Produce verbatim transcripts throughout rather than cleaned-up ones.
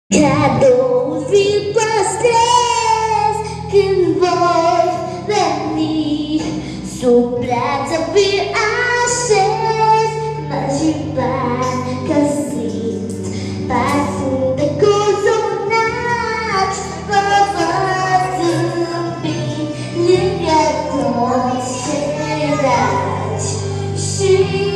Cadou pastéis când vor veni sub brațe pe așez, m-aș că simt parfum de cozonac, vă văd zâmbi lângă toți cei dragi și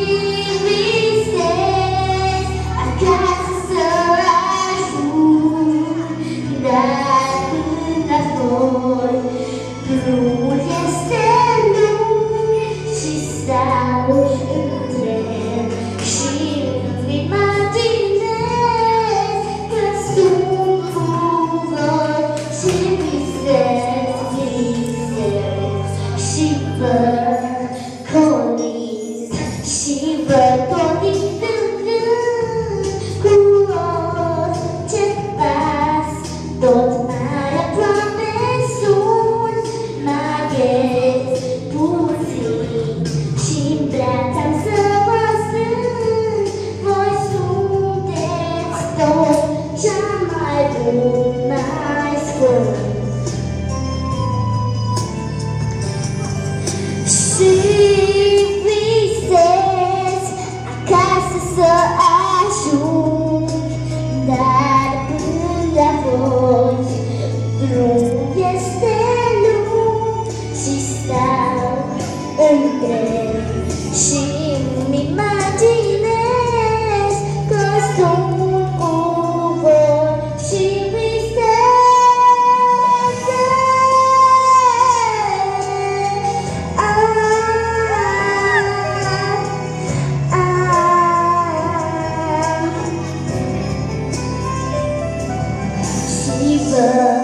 visez acasă să ajung, dar până voi drumul este lung și stau întreg și îmi imaginez că sunt cu voi și visez, visez și văd colizi și văd colizi cântând cu orice pas, tot mai aproape sunt, mă aghez puțin și-n braț am să vă strâng. Voi sunteți tot cea mai bun, mai scurt și visez acasă să ajung, dar până la voi drumul este lung și stau întreg și îmi imaginez că sunt cu voi și visez. Ah, ah, ah. Și văd